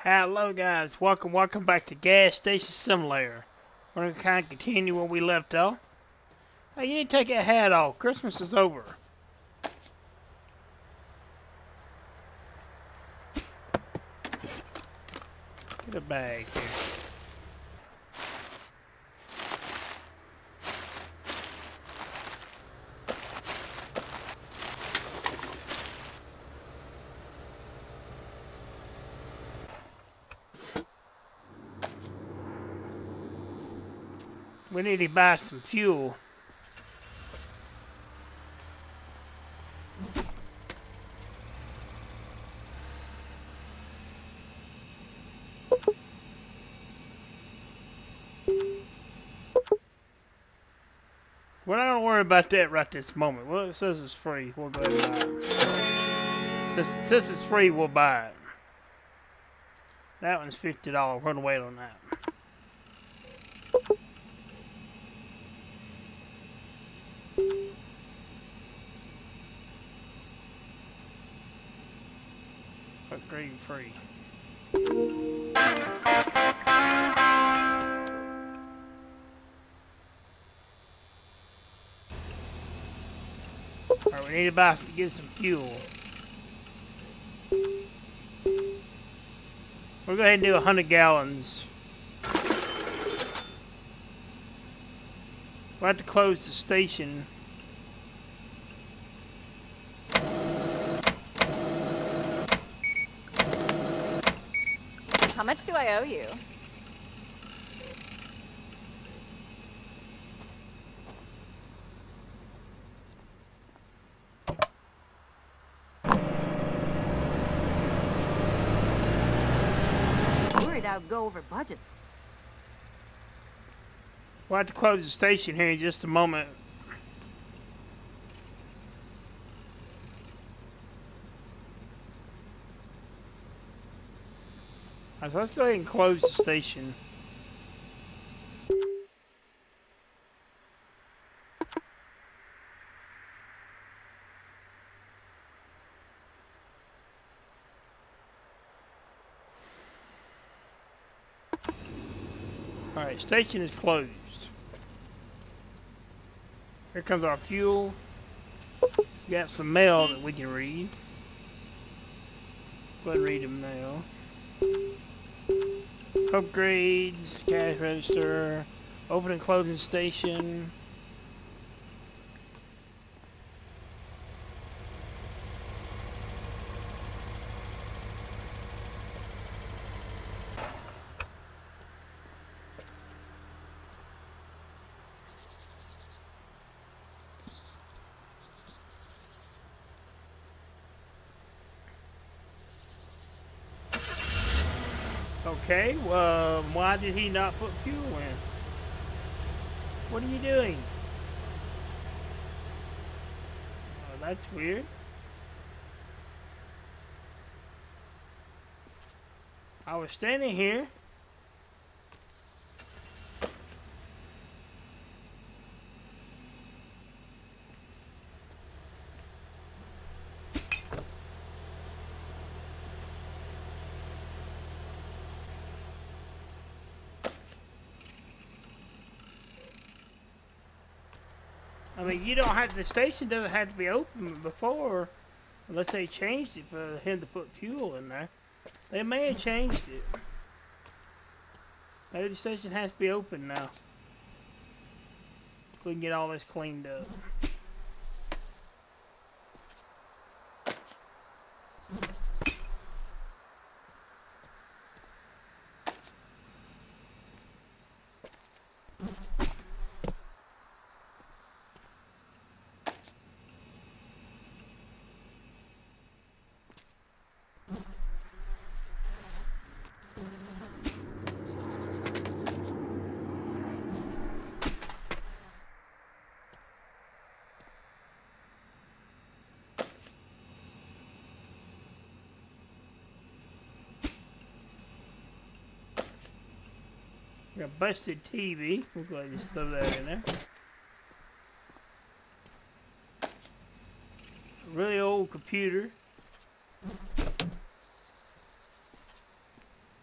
Hello guys, welcome back to Gas Station Simulator. We're gonna kind of continue where we left off. Hey, you need to take that hat off. Christmas is over. Get a bag here. We need to buy some fuel. We're not gonna worry about that right this moment. Well, it says it's free. We'll go ahead and buy it. Since it's free, we'll buy it. That one's $50. We're gonna wait on that. Upgrade free. Alright, we need to get some fuel. We'll go ahead and do 100 gallons. We'll have to close the station. How much do I owe you? Worried I would go over budget. We'll have to close the station here in just a moment. Alright, so let's go ahead and close the station. Alright, station is closed. Here comes our fuel. We got some mail that we can read. Go ahead and read the mail. Upgrades, cash register, open and closing station. Okay, well, why did he not put fuel in? What are you doing? Oh, that's weird. I was standing here. I mean, you don't have, the station doesn't have to be open before, unless they changed it for him to put fuel in there. They may have changed it. Maybe the station has to be open now. We can get all this cleaned up. We got busted TV. We'll go ahead and just throw that in there. A really old computer.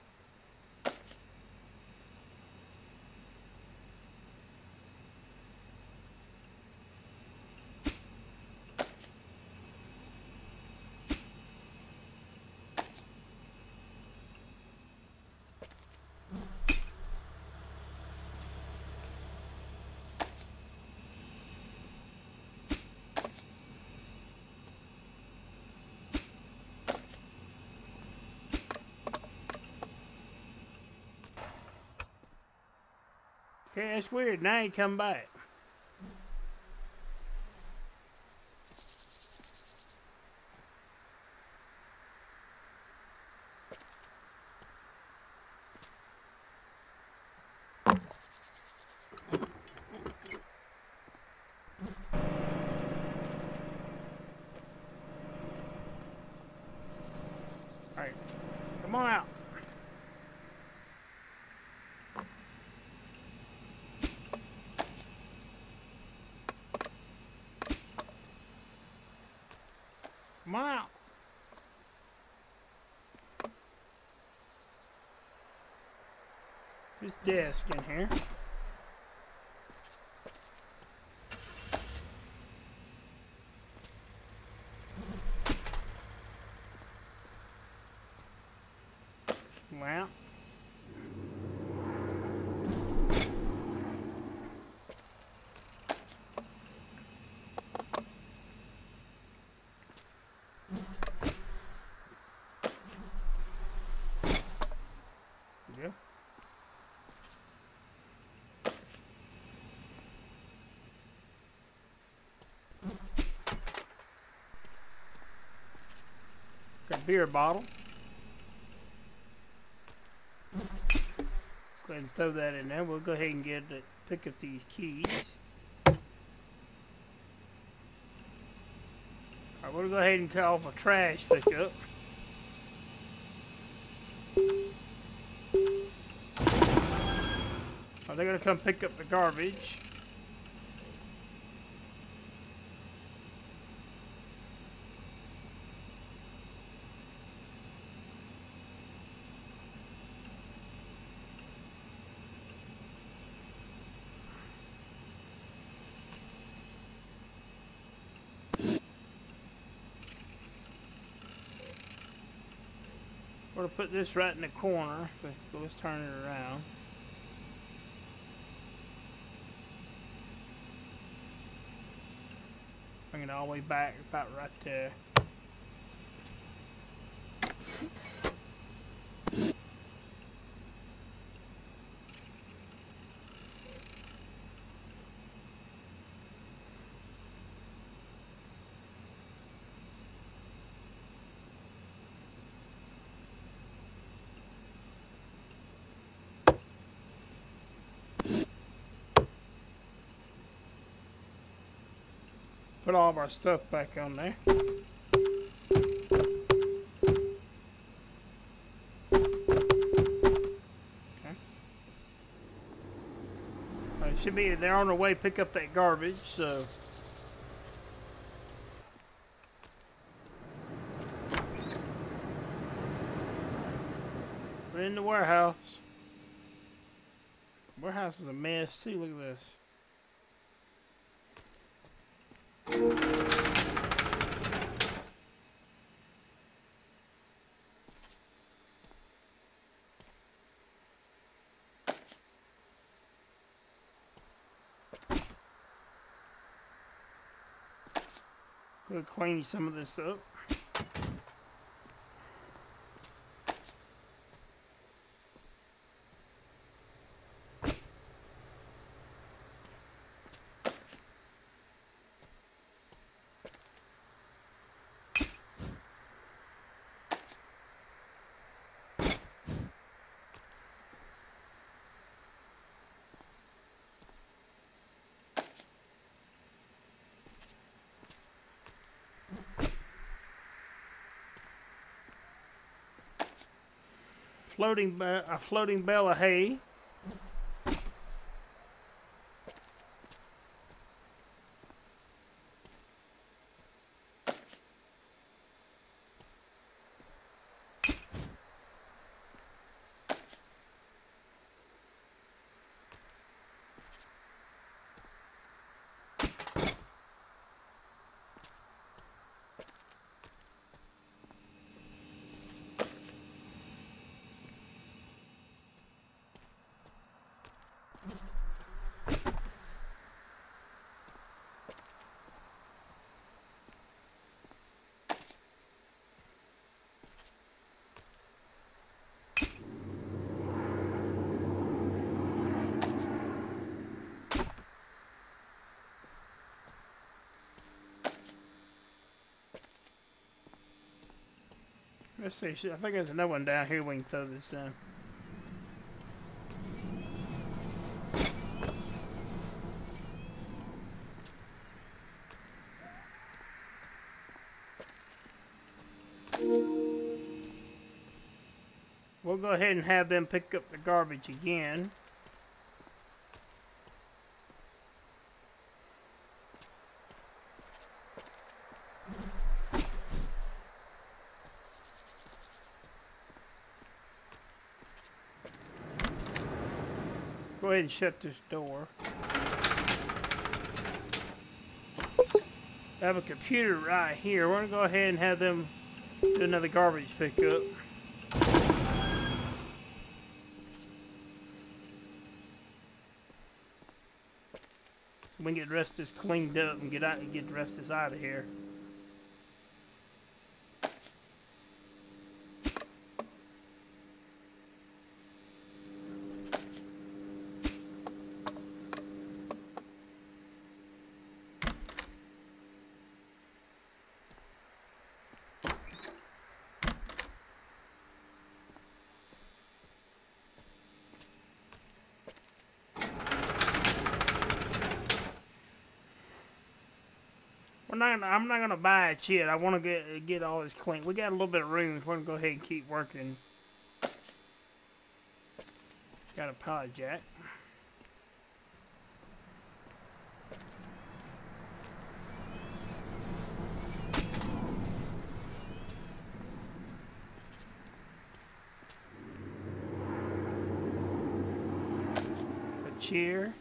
Okay, that's weird. Now he come back. Alright, come on out. Come on out. This desk in here. Well. Yeah. Got a beer bottle. Go ahead and throw that in there. We'll go ahead and pick up these keys. Alright, we'll go ahead and call for trash pickup. Oh, they're gonna come pick up the garbage. We're gonna put this right in the corner. So let's turn it around. Bring it all the way back, about right there. Put all of our stuff back on there. Should be, they're on their way to pick up that garbage, so. We're in the warehouse. Warehouse is a mess too, look at this. We'll clean some of this up. A floating bale of hay. Let's see. I think there's another one down here we can throw this in. We'll go ahead and have them pick up the garbage again. Go ahead and shut this door. I have a computer right here. We're going to go ahead and have them do another garbage pickup. So we can get the rest of this cleaned up and get the rest of this out of here. I'm not gonna buy it yet. I want to get all this clean. We got a little bit of room. We're gonna go ahead and keep working. Got a pallet jack. A chair.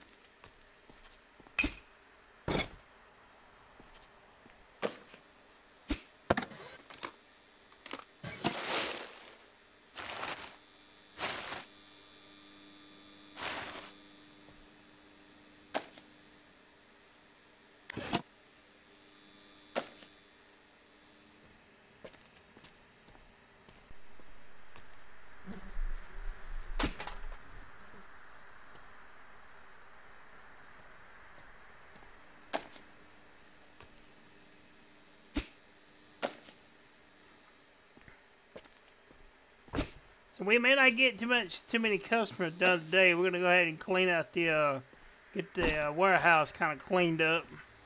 So we may not get too many customers done today. We're gonna go ahead and clean out the get the warehouse kind of cleaned up.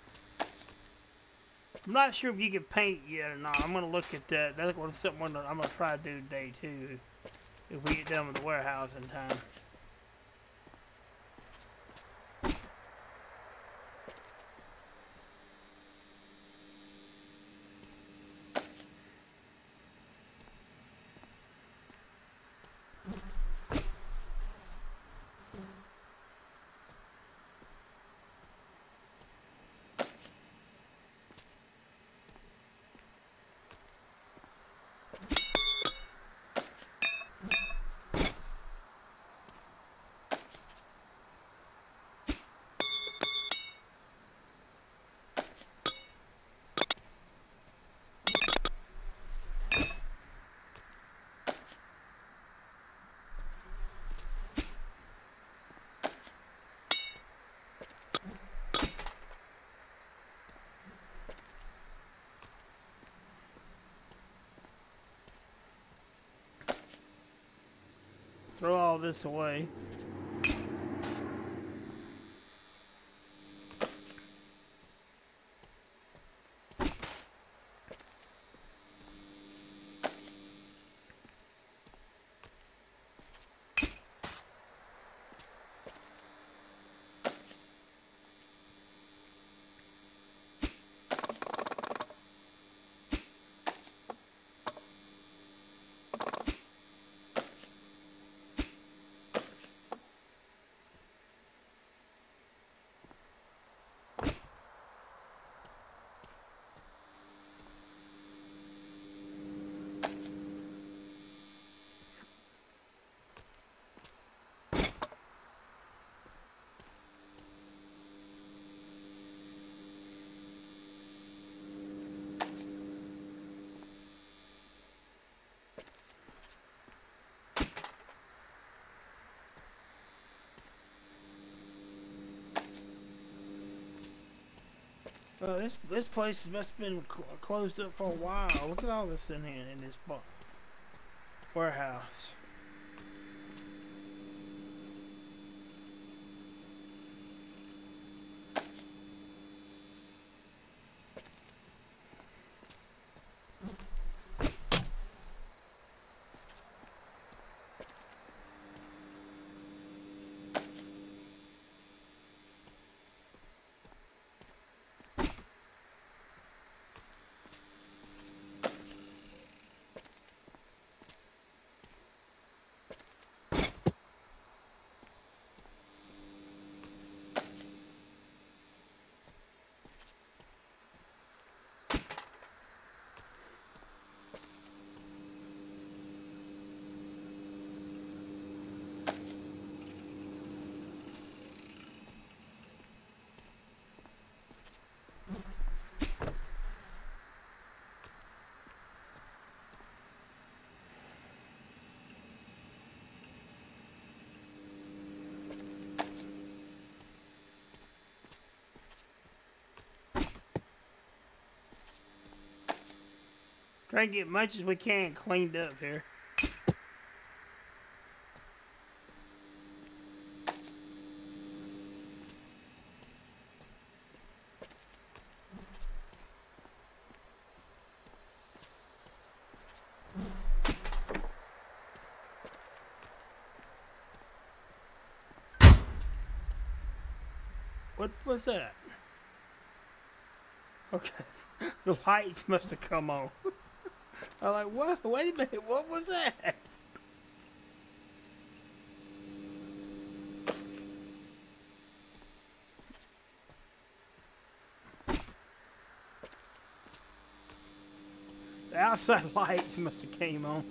I'm not sure if you can paint yet or not. I'm gonna look at that. That's something I'm gonna try to do today too, if we get done with the warehouse in time. Throw all this away. This place must have been closed up for a while. Look at all this in here in this warehouse. Try to get much as we can cleaned up here. What was that? Okay, the lights must have come on. I'm like, what? Wait a minute, what was that? The outside lights must have came on.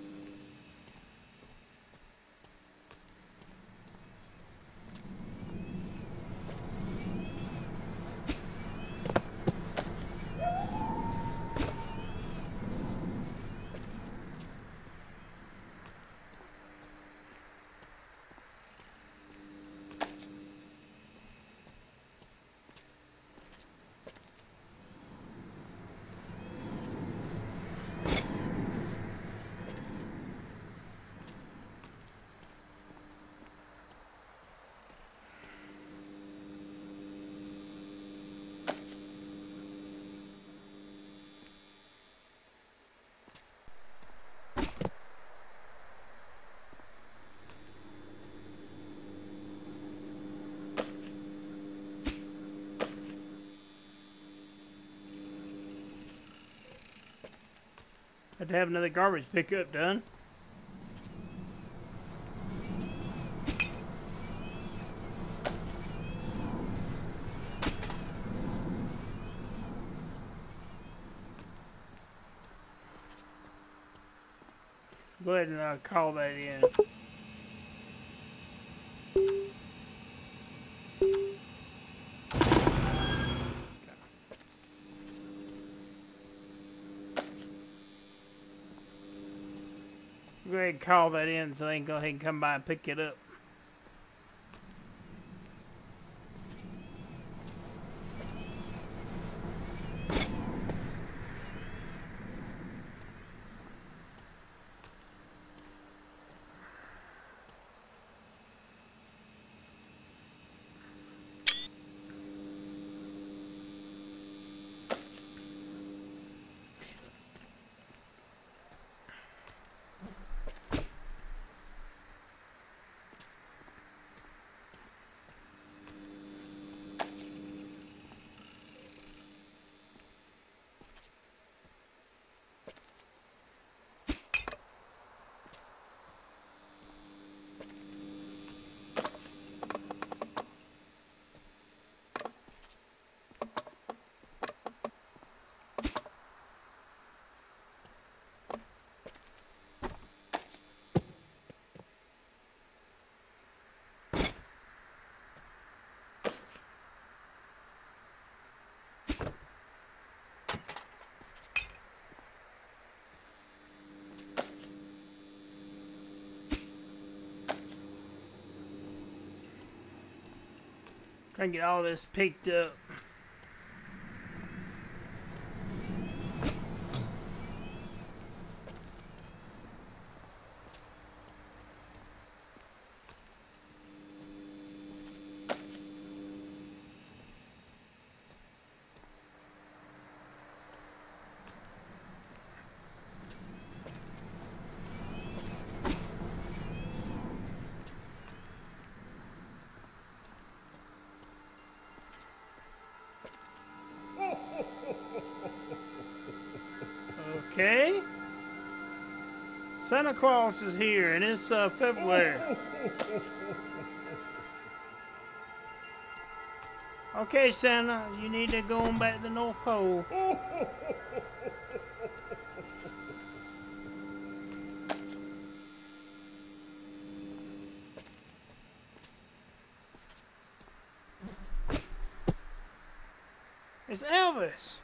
Had to have another garbage pickup done. Go ahead and call that in. Go ahead and call that in so they can go ahead and come by and pick it up. Try and get all this picked up. Santa Claus is here, and it's February. Okay, Santa, you need to go on back to the North Pole. It's Elvis.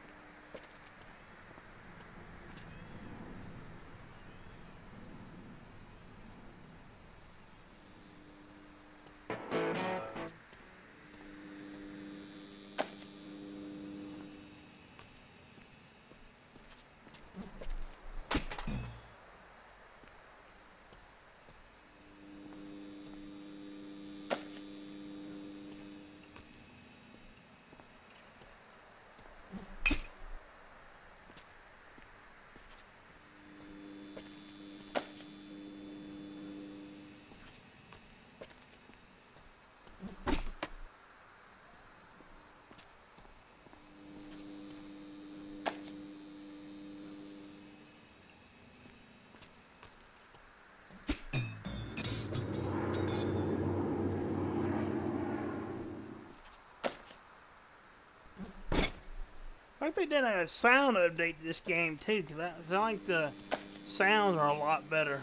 I think they did a sound update to this game too, because I think the sounds are a lot better.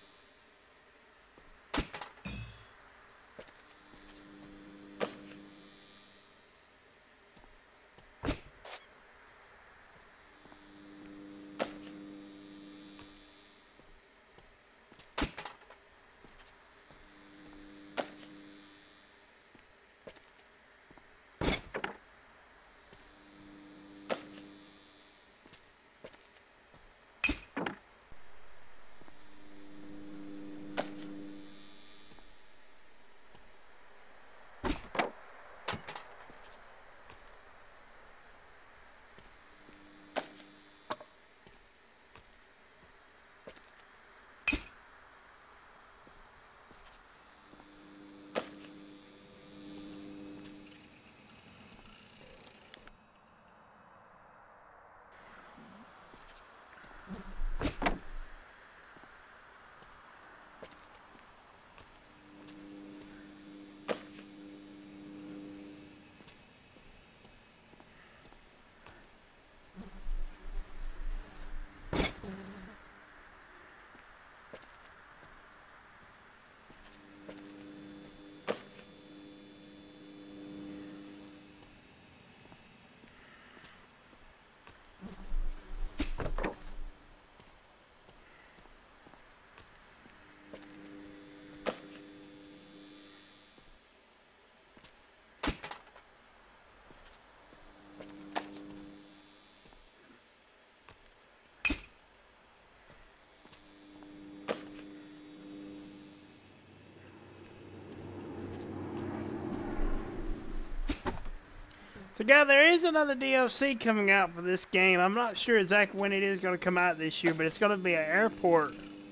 So guys, there is another DLC coming out for this game. I'm not sure exactly when it is going to come out this year, but it's going to be an airport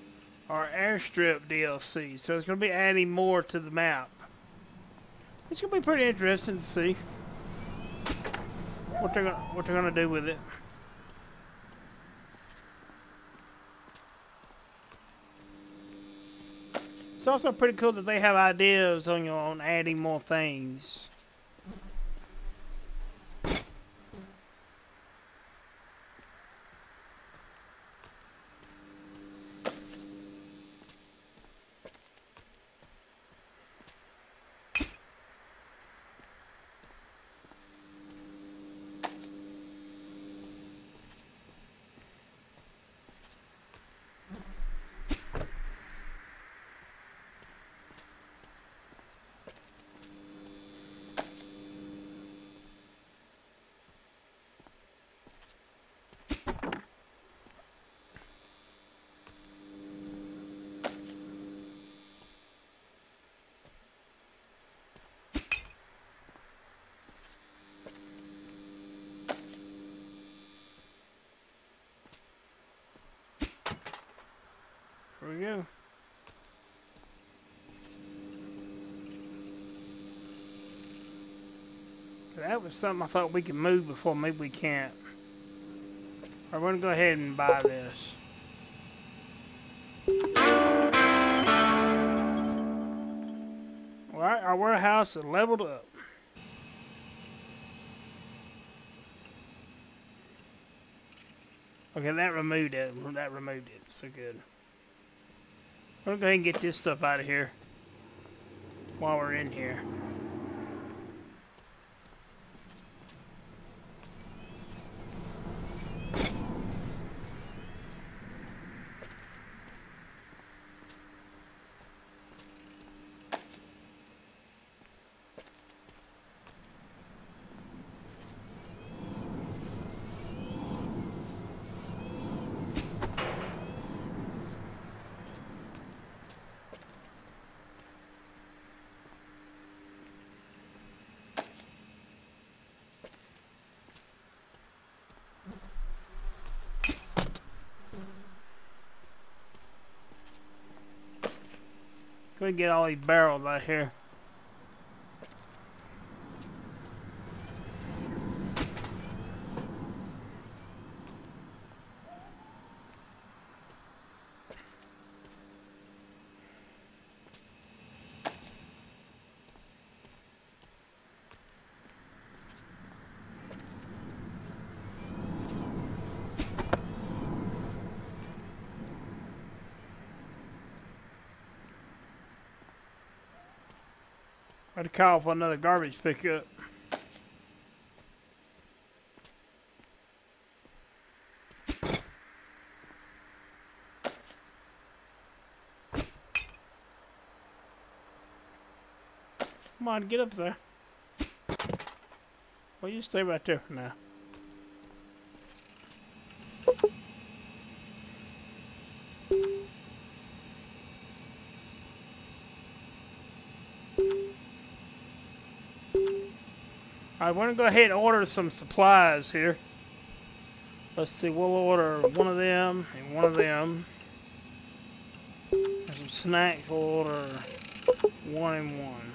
or airstrip DLC. So it's going to be adding more to the map. It's going to be pretty interesting to see what they're going to do with it. It's also pretty cool that they have ideas on adding more things. Here we go. That was something I thought we could move before. Maybe we can't. We're going to go ahead and buy this. Alright, our warehouse is leveled up. Okay, that removed it. That removed it. So good. We'll go ahead and get this stuff out of here while we're in here. Go ahead and get all these barrels out here. I had to call for another garbage pickup. Come on, get up there. Well, you stay right there for now. Alright, we're gonna go ahead and order some supplies here. Let's see, we'll order one of them and one of them. And some snacks, we'll order one and one.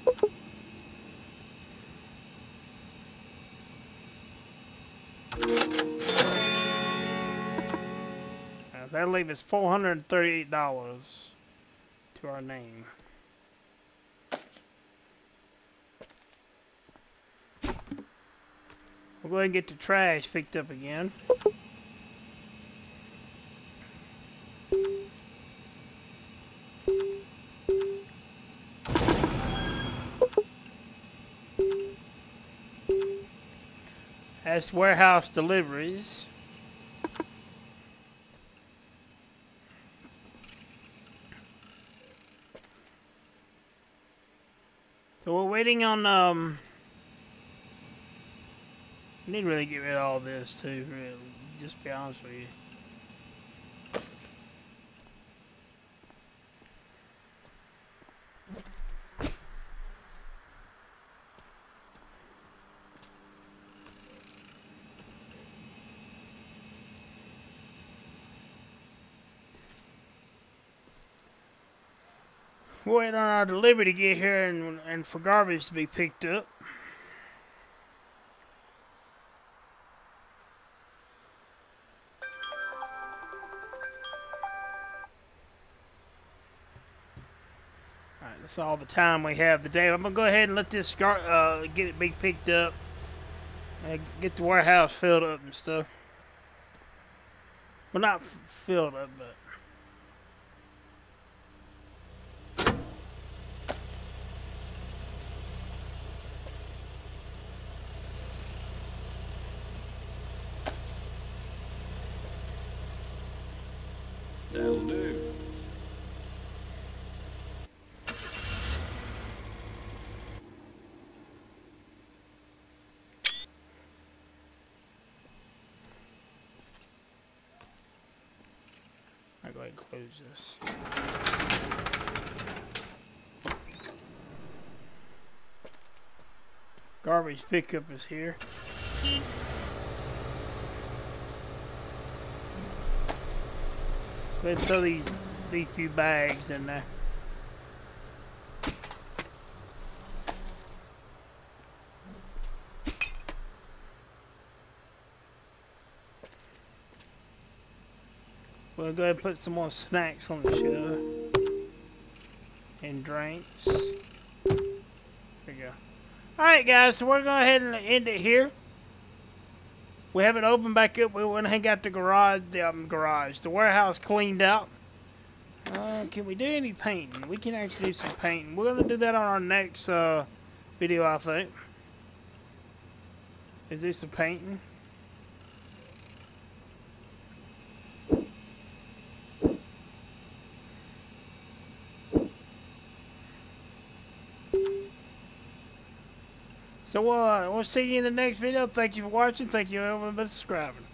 Now, that'll leave us $438 to our name. We'll go ahead and get the trash picked up again. That's warehouse deliveries. So we're waiting on I need to really get rid of all this too, really. Just be honest with you. We're waiting on our delivery to get here and for garbage to be picked up. That's all the time we have today. I'm gonna go ahead and let this get it be picked up, and get the warehouse filled up and stuff. Well, not filled up, but that'll do. I'll go ahead and close this. Garbage pickup is here. Go ahead and throw these few bags in there. We'll go ahead and put some more snacks on the shelf. And drinks. There we go. Alright guys, so we're going to go ahead and end it here. We haven't opened back up. We went and got the the warehouse cleaned out. Can we do any painting? We can actually do some painting. We're going to do that on our next video, I think. Is this some painting? So we'll see you in the next video. Thank you for watching. Thank you everyone for subscribing.